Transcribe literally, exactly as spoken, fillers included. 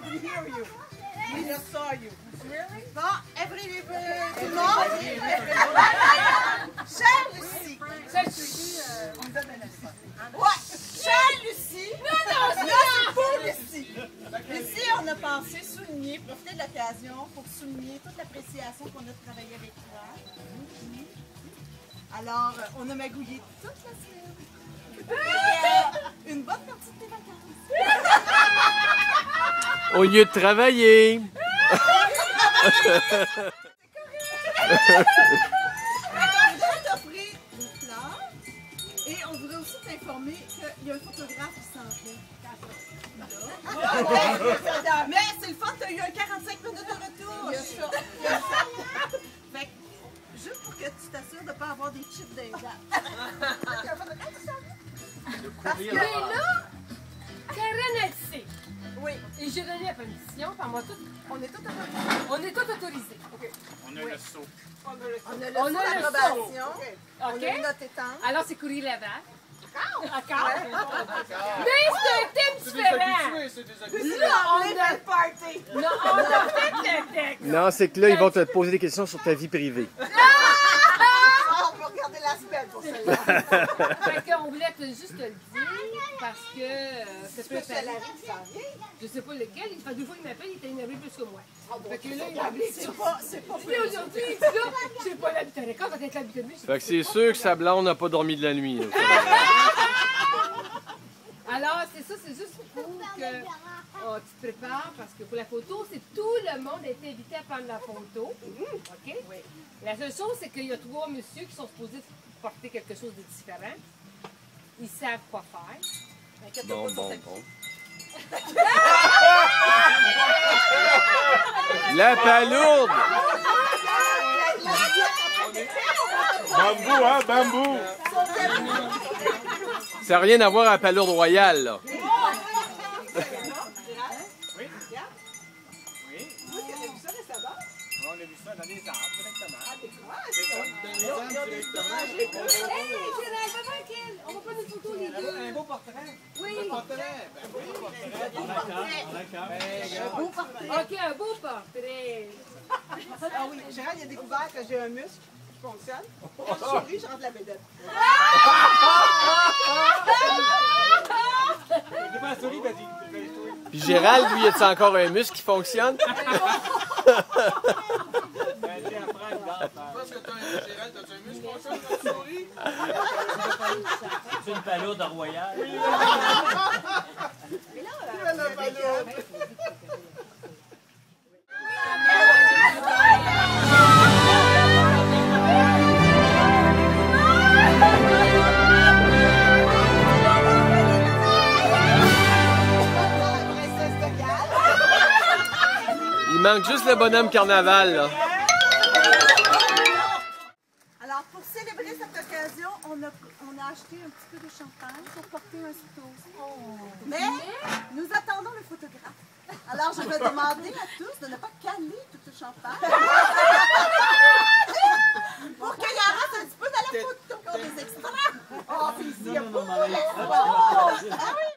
can hear you. We just saw you. Really? Bon, every, euh, tout le monde. Chère Lucie. On me donne un éléphant. Ouais, chère Lucie. Non, non, c'est pour Lucie. Lucie, on a pensé souligner, profiter de l'occasion pour souligner toute l'appréciation qu'on a travaillé avec toi. Alors, on a magouillé toute la semaine. Une bonne partie de tes vacances. Au lieu de travailler. On voudrait t'offrir des fleurs et on voudrait aussi t'informer qu'il y a un photographe qui s'en vient. Mais c'est le fun, tu as eu un quarante-cinq minutes de retour. Il y a ça. Il y a ça. Fait que, juste pour que tu t'assures de ne pas avoir des chips dans les dents. Parce que là, Karen, elle sait. Oui. Et j'ai donné la permission, par moi, tout, on est tous on est tous autorisés. Okay. On a oui. le saut. On a le On a saut le d'approbation. OK. On a une note étanche. Alors, c'est courir la vache. D'accord. Ouais. Mais c'est un thème différent. C'est des Là, on est dans le party. Non, on a fait le texte. Non, c'est que là, ils vont te poser des questions sur ta vie privée. Ah, on peut regarder la semaine pour celle-là. Fait qu'on voulait te- juste te le dire parce que euh, ça peut Parce que la faire. vie s'en vient. Je sais pas lequel, il fait deux fois qu'il m'appelle, il était énervé plus que moi. Fait que là, il m'a C'est pas, c'est pas Puis aujourd'hui, il dit là, j'ai pas l'habitude de quand t'es l'habitude de lui. Fait que c'est sûr que sa blonde n'a pas dormi de la nuit. là. Alors, c'est ça, c'est juste pour que oh, tu te prépares parce que pour la photo, c'est tout le monde est invité à prendre la photo. OK? Oui. La seule chose, c'est qu'il y a trois messieurs qui sont supposés porter quelque chose de différent. Ils savent quoi faire. Inquiète-toi Bon, pas sur bon, ta- bon. La palourde! Bambou, hein, bambou! Ça n'a rien à voir à la palourde royale, là. Oui? Oui? On a vu ça dans les arbres, directement. C'est ça, dans les arbres, directement. Hey, Gérald, va voir quel? On va prendre une photo, les deux. Un beau portrait. Oui. Un portrait. Ben oui, un portrait. OK, un beau portrait. Ah oui, Gérald, il a découvert que j'ai un muscle qui fonctionne. Quand je souris, je rentre la bédette. J'ai pas la souris, vas-y. Puis Gérald, lui, a-t-il encore un muscle qui fonctionne? Ben, tiens, prends une date. Parce que t'as un Gérald, t'as un muscle fonctionne quand tu souris? C'est une palourde royale. La palourde. Princesse de Galles. Il manque juste le bonhomme carnaval, là. Alors, pour célébrer cette occasion, on a, on a acheté un petit peu de champagne pour porter un sous. Mais nous attendons le photographe. Alors, je vais demander à tous de ne pas caler tout le champagne. Pour qu'il y en reste un petit peu dans la photo, qu'on des extraits. Oh, puis ici, il y a beaucoup d'extraits. Ah oui,